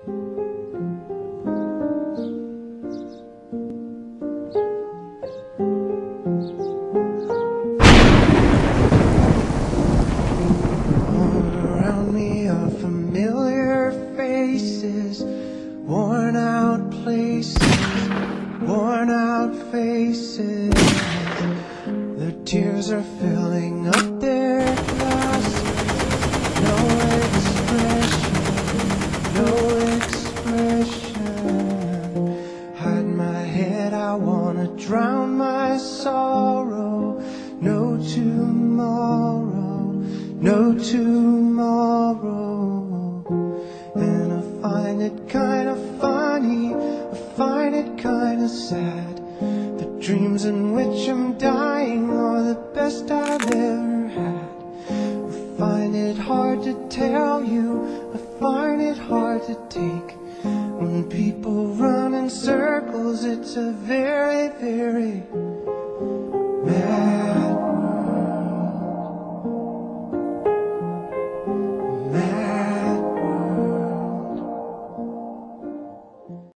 Around me are familiar faces, worn out places, worn out faces. Their tears are filling up their glasses. No expression. Hide my head, I wanna drown my sorrow. No tomorrow, no tomorrow. And I find it kinda funny, I find it kinda sad. The dreams in which I'm dying are the best I've ever had. I find it hard to tell you, I find it hard to take. When people run in circles, it's a very, very